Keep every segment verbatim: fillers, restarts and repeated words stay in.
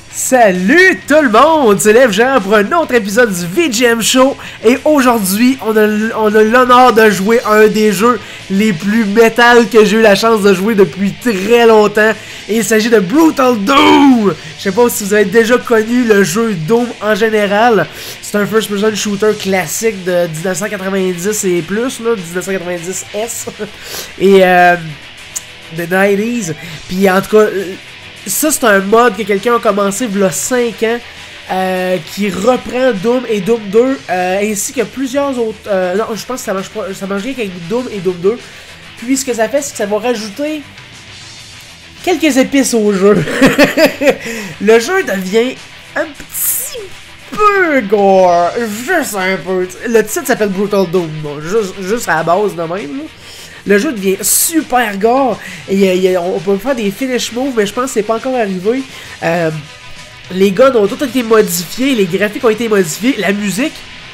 Salut tout le monde, c'est Lev Jean pour un autre épisode du V G M Show. Et aujourd'hui, on a, on a l'honneur de jouer à un des jeux les plus métal que j'ai eu la chance de jouer depuis très longtemps. Et il s'agit de Brutal Doom. Je sais pas si vous avez déjà connu le jeu Doom en général. C'est un first person shooter classique de dix-neuf cent quatre-vingt-dix et plus, là, dix-neuf cent quatre-vingt-dix S. Et euh, de nineties. Puis en tout cas... Ça, c'est un mode que quelqu'un a commencé il y a cinq ans, euh, qui reprend Doom et Doom deux, euh, ainsi que plusieurs autres... Euh, non, je pense que ça marche pas, ça marche rien qu'avec Doom et Doom deux. Puis ce que ça fait, c'est que ça va rajouter quelques épices au jeu. Le jeu devient un petit peu gore, juste un peu. Le titre s'appelle Brutal Doom, bon, juste, juste à la base de même, là. Le jeu devient super gore et y a, y a, on peut faire des finish moves, mais je pense que c'est pas encore arrivé. Euh, les guns ont tous été modifiés, les graphiques ont été modifiés, la musique.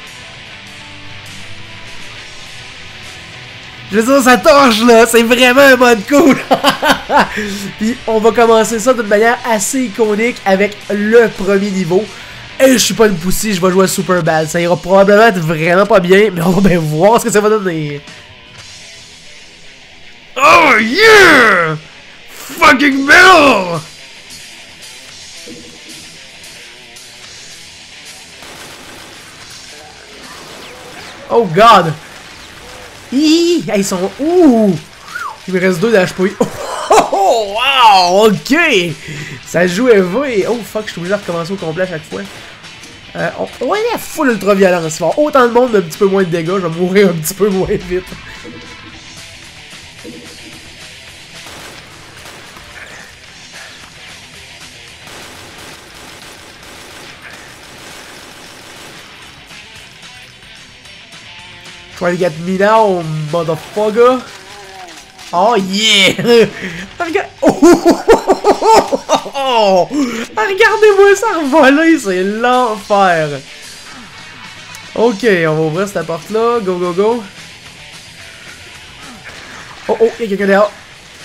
Je veux dire, ça torche là, c'est vraiment un mode cool. Puis on va commencer ça d'une manière assez iconique avec le premier niveau. Et je suis pas une poussie, je vais jouer à Super Bad. Ça ira probablement être vraiment pas bien, mais on va bien voir ce que ça va donner. Oh yeah! Fucking metal! Oh god! Hihi! Hey, ils sont... Ouh! Il me reste deux d'H P. Oh wow! Ok! Ça joue élevé. Oh fuck, je suis obligé de recommencer au complet à chaque fois. Euh, on, on va aller à full ultra violence. Il va y avoir autant de monde, mais un petit peu moins de dégâts. Je vais mourir un petit peu moins vite. Try to get me now, motherfucker. Oh yeah! Regarde... Oh, oh, oh, oh, oh. Regardez-moi ça revoler, c'est l'enfer. Ok, on va ouvrir cette porte-là. Go, go, go. Oh, oh, il y a quelqu'un derrière.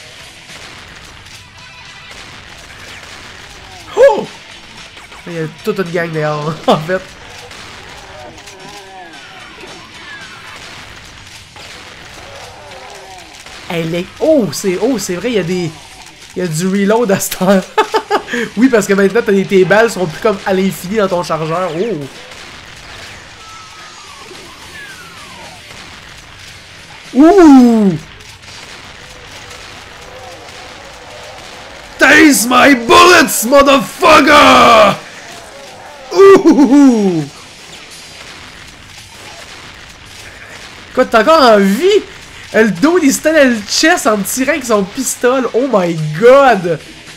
Oh! Il y a toute une gang derrière, en fait. Elle est... Oh, c'est oh, c'est vrai, il y a des... Il y a du reload à ce temps. Oui, parce que maintenant, t'as des... tes balles sont plus comme à l'infini dans ton chargeur. Oh! Ouh! Taste my bullets, motherfucker! Ouh! Quoi, t'es encore en vie? Le dos, il se tenait le chest en me tirant avec son pistolet. Oh my god!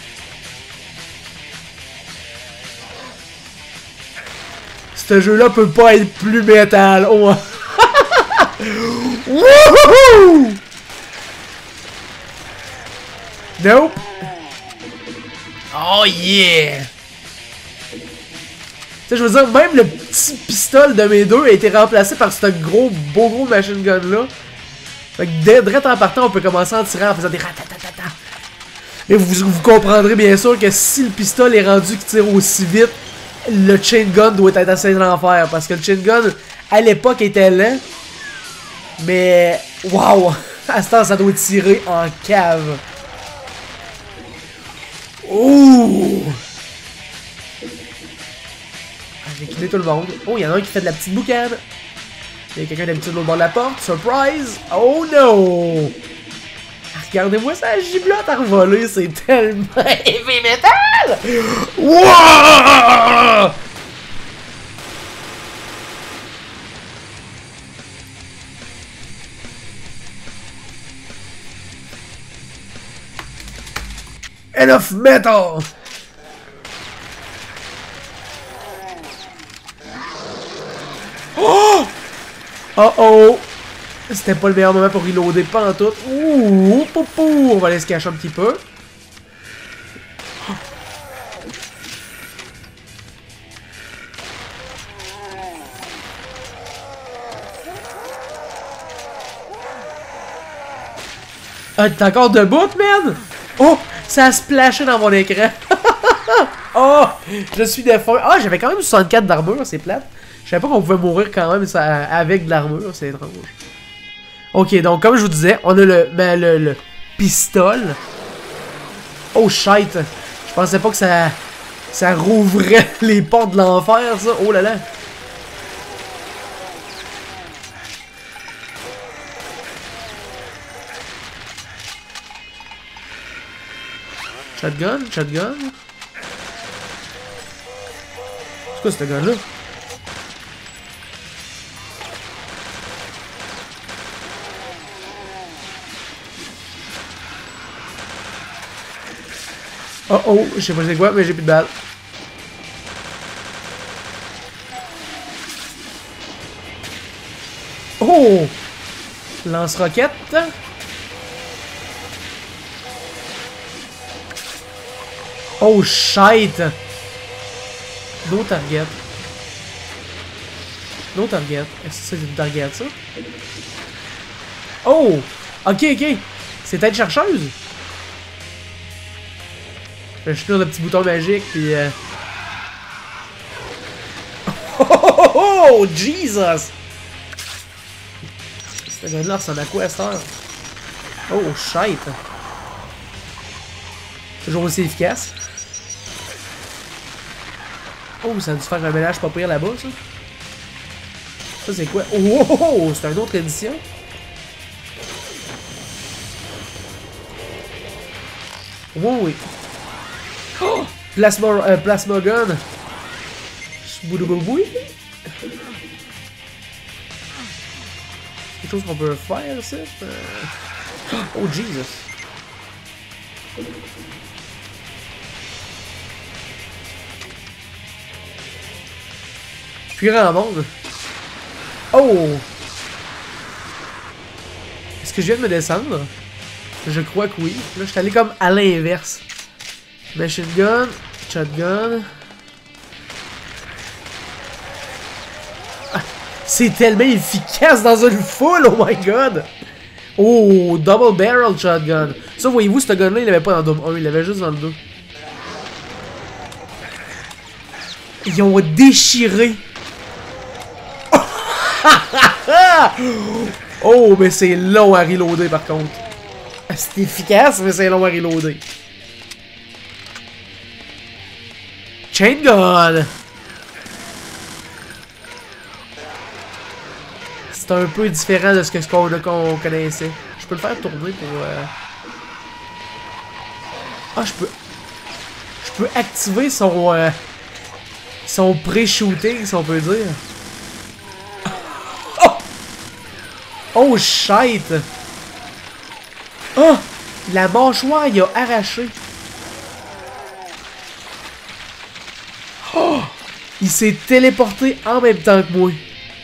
Ce jeu-là peut pas être plus métal. Oh! Wouhou! Nope! Oh yeah! Tu sais, je veux dire, même le petit pistolet de mes deux a été remplacé par ce gros, beau gros machine gun-là. Fait que dès direct en partant, on peut commencer à en tirer en faisant des ratatatata. Et vous, vous comprendrez bien sûr que si le pistolet est rendu qui tire aussi vite, le chain gun doit être assez l'enfer. Parce que le chain gun, à l'époque, était lent. Mais, waouh! À ce temps, ça doit tirer en cave. Ouh! J'ai quitté tout le monde. Oh, il y en a un qui fait de la petite boucane. Il y a quelqu'un d'habitude au bord de la porte. Surprise! Oh no! Regardez-moi ça, giblotte à revoler. C'est tellement heavy metal! Wow! Enough metal! Oh! Oh oh! C'était pas le meilleur moment pour reloader, pas en tout. Ouh! Pou, pou. On va aller se cacher un petit peu. Ah, t'es encore debout, man? Oh! Ça a splashé dans mon écran. Oh! Je suis défunt. Ah, j'avais quand même soixante-quatre d'armure, c'est plate. Je savais pas qu'on pouvait mourir quand même ça, avec de l'armure, c'est étrange. Ok, donc comme je vous disais, on a le, ben, le, le pistole. Oh shit! Je pensais pas que ça, ça rouvrait les portes de l'enfer, ça. Oh là là! Shotgun? Shotgun? C'est quoi ce gun-là? Oh oh, je sais pas c'est quoi, mais j'ai plus de balles. Oh! Lance-roquette. Oh shit! No target. No target. Est-ce que c'est une target ça? Oh! Ok, ok. C'est tête chercheuse. Je vais sur le petit bouton magique puis. Euh... Oh, oh, oh, oh! Jesus! Ce gars-là ressemble à quoi à cette heure? Oh shit! Toujours aussi efficace. Oh, ça a dû faire un ménage pas pire là-bas, ça. Ça, c'est quoi? Oh, oh, oh, oh c'est une autre édition. Oh, oui. Oh! Plasma, euh, plasma gun. Boudouboui. Quelque chose qu'on peut faire, ça. Euh... Oh, Jesus. Plus grand monde. Oh! Est-ce que je viens de me descendre? Je crois que oui. Là, je suis allé comme à l'inverse. Machine gun, shotgun. Ah, c'est tellement efficace dans une foule, oh my god! Oh, double barrel shotgun. Ça, voyez-vous, ce gun-là, il l'avait pas dans Doom un, il l'avait juste dans le deux. Ils ont déchiré. Oh, mais c'est long à reloader par contre. C'est efficace, mais c'est long à reloader. Chain gun. C'est un peu différent de ce que qu'on qu'on connaissait. Je peux le faire tourner pour. Euh... Ah, je peux. Je peux activer son. Euh... Son pré-shooting, si on peut dire. Oh! Oh shit! Oh! La mâchoire, il a arraché. Oh! Il s'est téléporté en même temps que moi.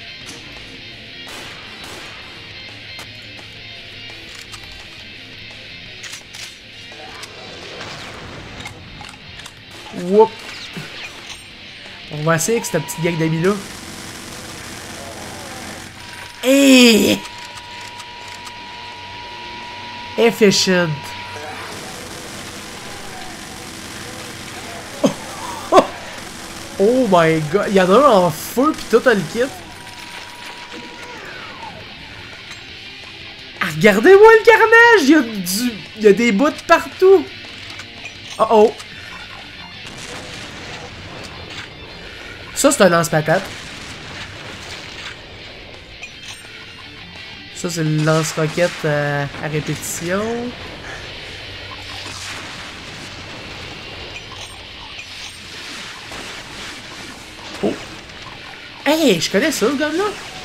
Whoop! On va essayer avec cette petite gang d'amis là. Hey! Efficient. Oh, oh. Oh my god. Il y en a un en feu pis tout a le kit. Ah, regardez-moi le carnage. Il y a du... Il y a des bouts partout. Oh oh. Ça, c'est un lance-patate. Ça, c'est le lance-roquette euh, à répétition. Oh! Hey, je connais ça, ce gars-là!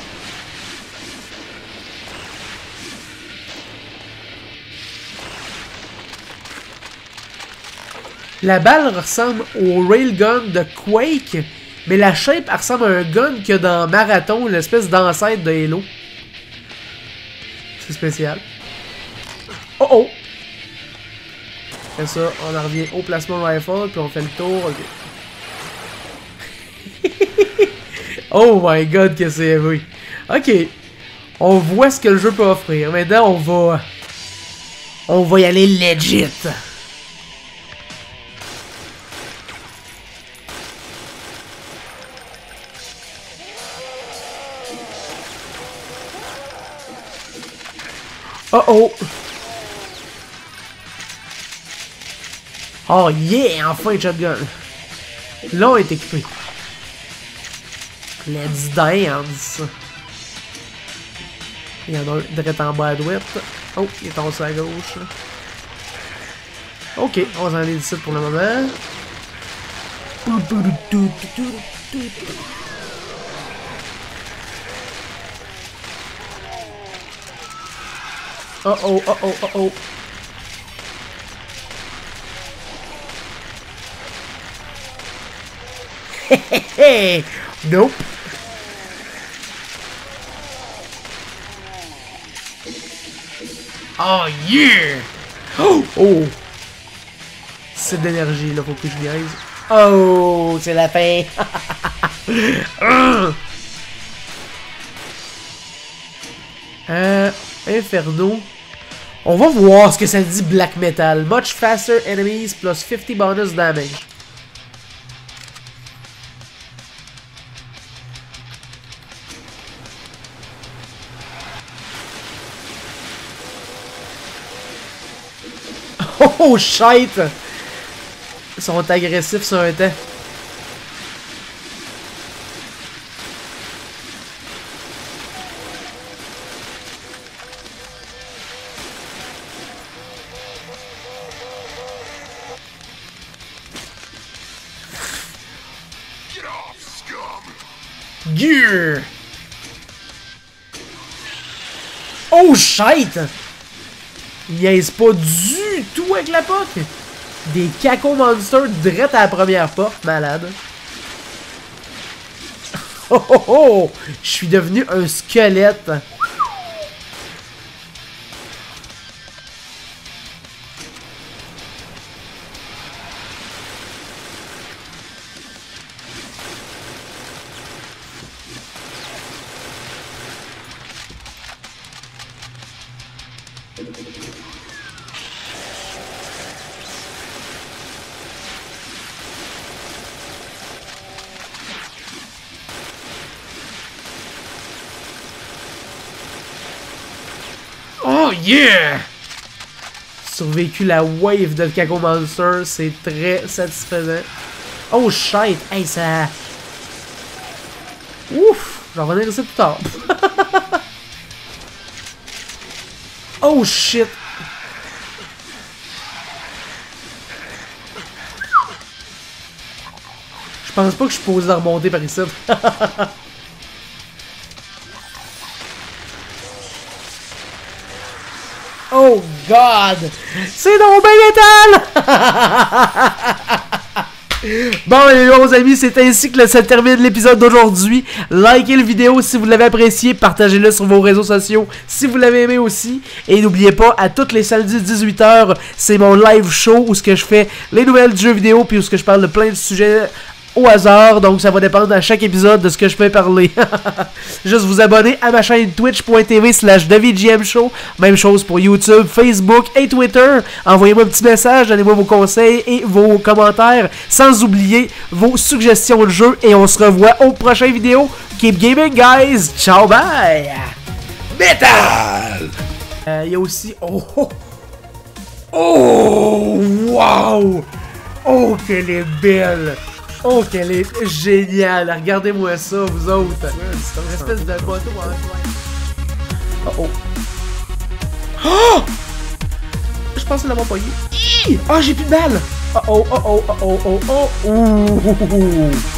La balle ressemble au railgun de Quake. Mais la shape, elle ressemble à un gun qu'il y a dans Marathon, l'espèce d'ancêtre de Halo. C'est spécial. Oh oh! C'est ça, on en revient au placement rifle, puis on fait le tour. Ok. Oh my god, que c'est oui. Ok. On voit ce que le jeu peut offrir. Maintenant, on va... On va y aller legit. Oh oh! Oh yeah! Enfin une shotgun! Là on est équipé. Let's dance! Il y en a un direct en bas à droite. Oh, il est tombé à gauche. Ok, on va s'en aller d'ici pour le moment. Oh oh, oh oh, oh oh. Hehehe. Nope. Oh yeah! Oh! Oh! C'est de l'énergie là, faut que je gaise. Oh! C'est la fin! euh. Inferno. On va voir ce que ça dit Black Metal. Much faster enemies plus fifty bonus damage. Oh shit! Ils sont agressifs sur un temps. Gear! Oh shit! Il niaise pas du tout avec la P O C! Des caco monsters direct à la première porte, malade. Oh oh oh! Je suis devenu un squelette. Oh yeah! Survécu la wave de Caco Monster, c'est très satisfaisant. Oh shit! Hey, ça... Ouf! J'en reviendrai ici plus tard. Oh shit! Je pense pas que je suis posé de remonter par ici. Oh god! C'est donc bien métal! Bon les bons amis, c'est ainsi que ça termine l'épisode d'aujourd'hui. Likez la vidéo si vous l'avez apprécié, partagez-le sur vos réseaux sociaux si vous l'avez aimé aussi. Et n'oubliez pas, à toutes les samedis dix-huit heures, c'est mon live show où ce que je fais les nouvelles du jeu vidéo puis où ce que je parle de plein de sujets au hasard, donc ça va dépendre à chaque épisode de ce que je peux parler. Juste vous abonner à ma chaîne twitch point t v slash The V G M Show. Même chose pour YouTube, Facebook et Twitter. Envoyez-moi un petit message, donnez-moi vos conseils et vos commentaires, sans oublier vos suggestions de jeux. Et on se revoit aux prochaines vidéos. Keep gaming guys, ciao bye! Metal! Il euh, y a aussi... Oh! Oh! Oh! Wow! Oh, qu'elle est belle! Oh, qu'elle est géniale! Regardez-moi ça, vous autres! C'est une espèce de moto en oh oh! Oh! Je pense que c'est l'avoir pogné. Oh, j'ai plus de balles! Oh oh, oh oh, oh oh, oh oh! Ouh!